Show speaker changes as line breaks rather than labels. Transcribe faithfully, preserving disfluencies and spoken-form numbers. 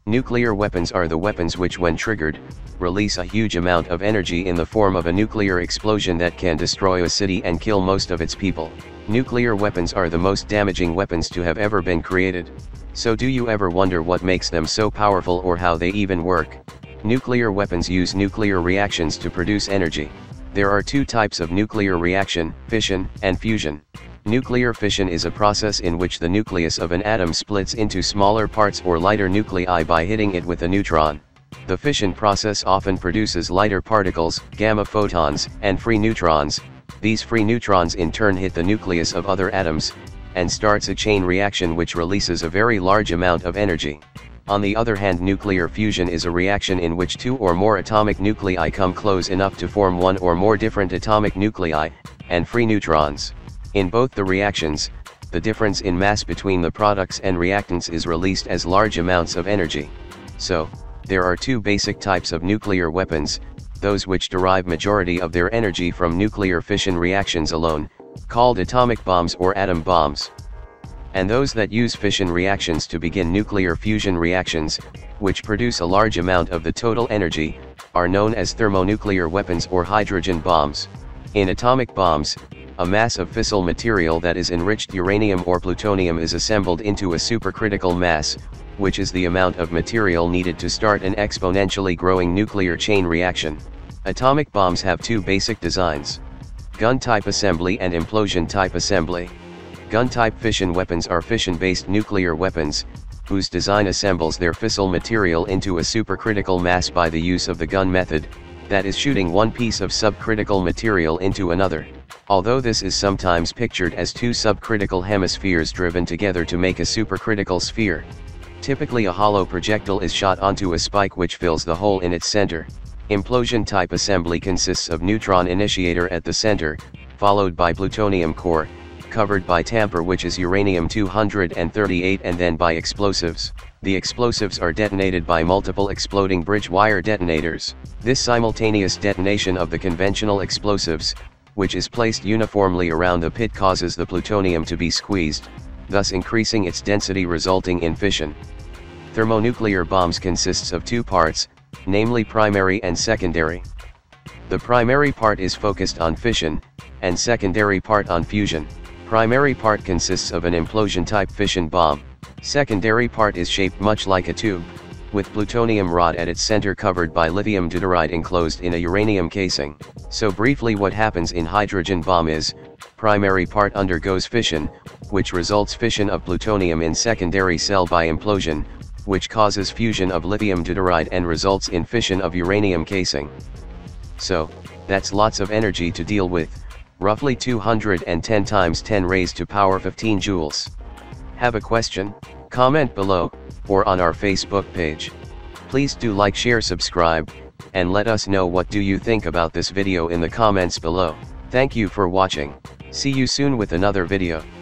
Nuclear weapons are the weapons which, when triggered, release a huge amount of energy in the form of a nuclear explosion that can destroy a city and kill most of its people. Nuclear weapons are the most damaging weapons to have ever been created. So do you ever wonder what makes them so powerful or how they even work? Nuclear weapons use nuclear reactions to produce energy. There are two types of nuclear reaction, fission and fusion. Nuclear fission is a process in which the nucleus of an atom splits into smaller parts or lighter nuclei by hitting it with a neutron. The fission process often produces lighter particles, gamma photons, and free neutrons. These free neutrons in turn hit the nucleus of other atoms, and starts a chain reaction which releases a very large amount of energy. On the other hand, nuclear fusion is a reaction in which two or more atomic nuclei come close enough to form one or more different atomic nuclei, and free neutrons. In both the reactions, the difference in mass between the products and reactants is released as large amounts of energy. So, there are two basic types of nuclear weapons, those which derive majority of their energy from nuclear fission reactions alone, called atomic bombs or atom bombs. And those that use fission reactions to begin nuclear fusion reactions, which produce a large amount of the total energy, are known as thermonuclear weapons or hydrogen bombs. In atomic bombs, a mass of fissile material that is enriched uranium or plutonium is assembled into a supercritical mass, which is the amount of material needed to start an exponentially growing nuclear chain reaction. Atomic bombs have two basic designs: gun-type assembly and implosion-type assembly. Gun-type fission weapons are fission-based nuclear weapons, whose design assembles their fissile material into a supercritical mass by the use of the gun method, that is, shooting one piece of subcritical material into another. Although this is sometimes pictured as two subcritical hemispheres driven together to make a supercritical sphere. Typically a hollow projectile is shot onto a spike which fills the hole in its center. Implosion-type assembly consists of neutron initiator at the center, followed by plutonium core, covered by tamper which is uranium two hundred thirty-eight, and then by explosives. The explosives are detonated by multiple exploding bridge wire detonators. This simultaneous detonation of the conventional explosives, which is placed uniformly around the pit, causes the plutonium to be squeezed, thus increasing its density, resulting in fission. Thermonuclear bombs consists of two parts, namely primary and secondary. The primary part is focused on fission, and secondary part on fusion. Primary part consists of an implosion-type fission bomb. Secondary part is shaped much like a tube, with plutonium rod at its center covered by lithium deuteride enclosed in a uranium casing. So briefly, what happens in hydrogen bomb is, primary part undergoes fission, which results fission of plutonium in secondary cell by implosion, which causes fusion of lithium deuteride and results in fission of uranium casing. So, that's lots of energy to deal with, roughly two hundred ten times ten raised to power fifteen joules. Have a question? Comment below, or on our Facebook page. Please do like, share, subscribe, and let us know what do you think about this video in the comments below. Thank you for watching. See you soon with another video.